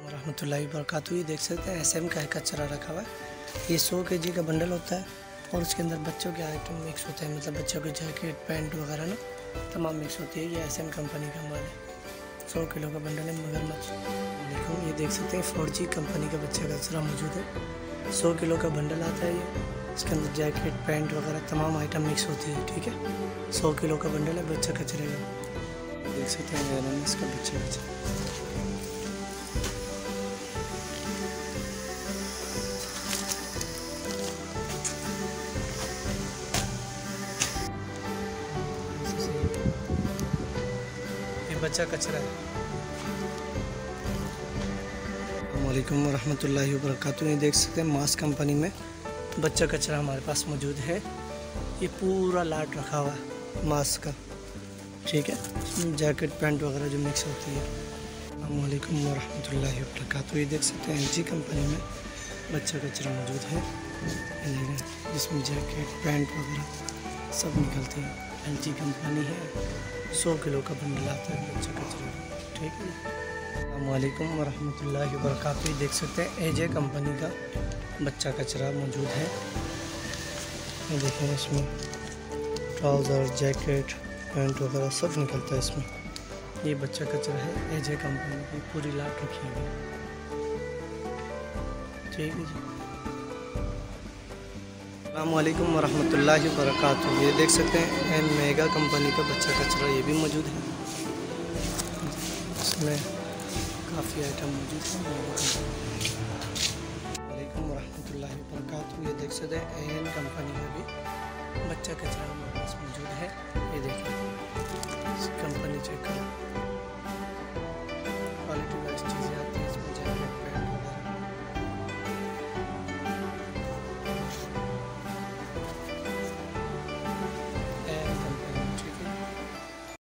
रहमतुल्लाहि वबरकातुहू। ये देख सकते हैं SM का कचरा रखा हुआ है। ये 100 kg का बंडल होता है और उसके अंदर बच्चों के आइटम मिक्स होते हैं, मतलब बच्चों के जैकेट पैंट वगैरह ना तमाम मिक्स होती है। ये SM कंपनी का माल है। 100 किलो का बंडल है मगरमच्छ। देखो ये देख सकते हैं 4G कंपनी का बच्चा कचरा मौजूद है। 100 किलो का बंडल आता है ये। इसके अंदर जैकेट पैंट वगैरह तमाम आइटम मिक्स होती है। ठीक है, 100 किलो का बंडल है बच्चा कचरे का। देख सकते हैं इसका बच्चा कचरा। बच्चा कचरा है। अस्सलामुअलैकुम वरहमतुल्लाहि वबरकातुहू। ये देख सकते हैं मास कंपनी में बच्चा कचरा हमारे पास मौजूद है। ये पूरा लाट रखा हुआ है मास का। ठीक है, जैकेट पैंट वगैरह जो मिक्स होती है। अस्सलामुअलैकुम वरहमतुल्लाहि वबरकातुहू। ये देख सकते हैं LG कंपनी में बच्चा कचरा मौजूद है, जिसमें जैकेट पैंट वगैरह सब निकलते हैं। LG कंपनी है। 100 किलो का बंडल आता है बच्चा कचरा। ठीक है। अस्सलामुअलैकुम वरहमतुल्लाहि वबरकातुहू। देख सकते हैं AJ कंपनी का बच्चा कचरा मौजूद है। ये देखें, इसमें ट्राउज़र जैकेट पैंट वगैरह सब निकलता है इसमें। ये बच्चा कचरा है AJ कंपनी की, पूरी लाट रखी है। ठीक है जी। अस्सलामुअलैकुम वरहमतुल्लाहि वबरकातुहू। ये देख सकते हैं मेगा कंपनी का बच्चा कचरा, ये भी मौजूद है। इसमें काफ़ी आइटम मौजूद है। अस्सलामुअलैकुम वरहमतुल्लाहि वबरकातुहू। ये देख सकते हैं AN कंपनी का भी बच्चा कचरा हमारे पास मौजूद है। ये देखिए, कंपनी चेक करो।